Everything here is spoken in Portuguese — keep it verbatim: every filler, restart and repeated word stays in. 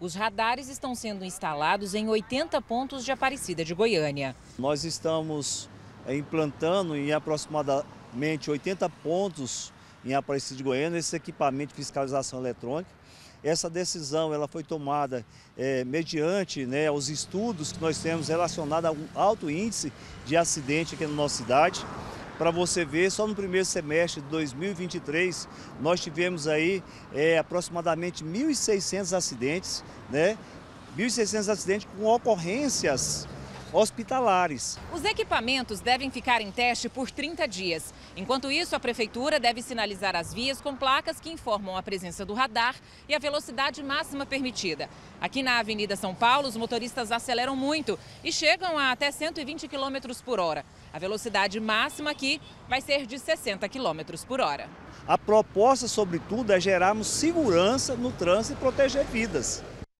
Os radares estão sendo instalados em oitenta pontos de Aparecida de Goiânia. Nós estamos implantando em aproximadamente oitenta pontos em Aparecida de Goiânia esse equipamento de fiscalização eletrônica. Essa decisão ela foi tomada é, mediante né, os estudos que nós temos relacionados a um alto índice de acidente aqui na nossa cidade. Para você ver, só no primeiro semestre de dois mil e vinte e três, nós tivemos aí é, aproximadamente mil e seiscentos acidentes, né? mil e seiscentos acidentes com ocorrências hospitalares. Os equipamentos devem ficar em teste por trinta dias. Enquanto isso, a Prefeitura deve sinalizar as vias com placas que informam a presença do radar e a velocidade máxima permitida. Aqui na Avenida São Paulo, os motoristas aceleram muito e chegam a até cento e vinte quilômetros por hora. A velocidade máxima aqui vai ser de sessenta quilômetros por hora. A proposta, sobretudo, é gerarmos segurança no trânsito e proteger vidas.